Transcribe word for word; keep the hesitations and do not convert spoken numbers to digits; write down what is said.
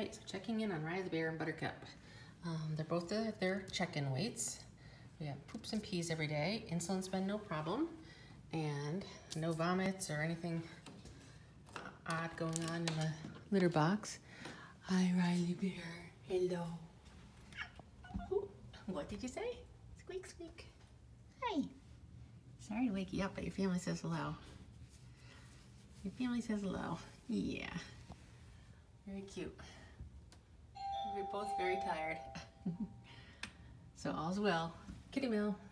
right, so checking in on Riley Bear and Buttercup. Um, they're both at their check-in weights. We have poops and pees every day. Insulin's been no problem. And no vomits or anything odd going on in the litter box. Hi, Riley Bear. Hello. Ooh, what did you say? Squeak, squeak. Hi. Sorry to wake you up, but your family says hello. Your family says hello. Yeah. Very cute. We're both very tired. So all's well. Kitty Mill.